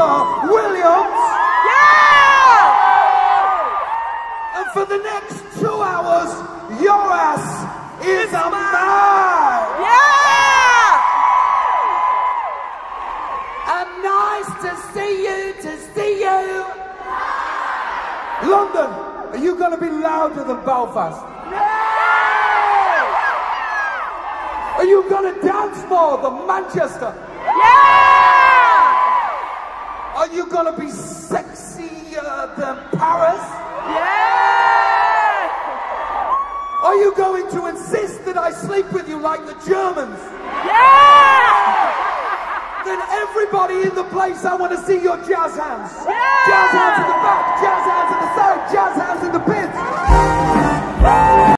Mr. Williams. Yeah! And for the next 2 hours, your ass is a man. Yeah! And nice to see you. London, are you going to be louder than Belfast? No! Are you going to dance more than Manchester? Yeah! Are you going to be sexier than Paris? Yeah! Are you going to insist that I sleep with you like the Germans? Yeah! Then everybody in the place, I want to see your jazz hands. Yeah! Jazz hands in the back, jazz hands in the side, jazz hands in the